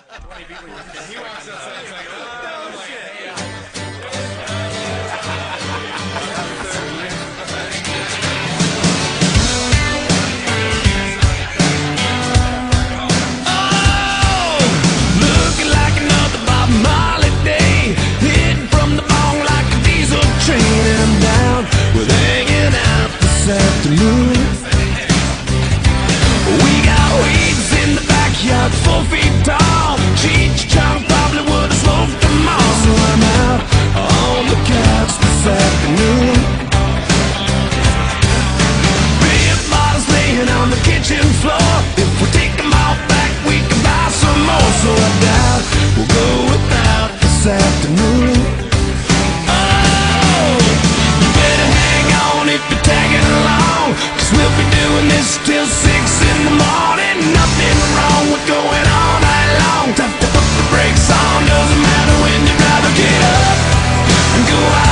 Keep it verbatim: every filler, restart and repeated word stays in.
He walks outside and like, oh, no shit. Afternoon. We got weeds in the backyard, four feet tall. Cheech Chong probably would have smoked them all. So I'm out on the couch this afternoon. Beer bottles laying on the kitchen floor. If we take them all back, we can buy some more. So I doubt we'll go without this afternoon. Oh, you better hang on if you're tagging along, 'cause we'll be doing this till six in the morning. Nothing wrong with going all night long. Time to put the brakes on, doesn't matter when you'd rather get up and go out.